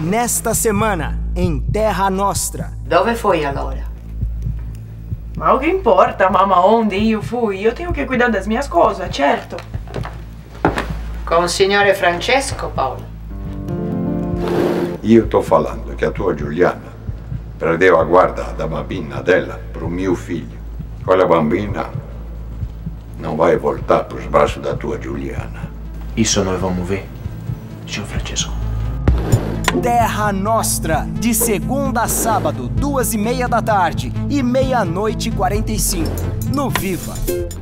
Nesta semana, em Terra Nostra. Dove foi agora? Ma o che importa, mamma, onde io fui? Io tenho che cuidare das minhas cose, certo. Com o signore Francesco, Paolo. Io sto falando che a tua Giuliana perdeva a guarda da bambina della per un mio figlio. Quella bambina non vai voltar per sbasso da tua Giuliana. Isso nós vamos ver, senhor Francesco. Terra Nostra, de segunda a sábado, 2h30 da tarde e 00h45, no Viva.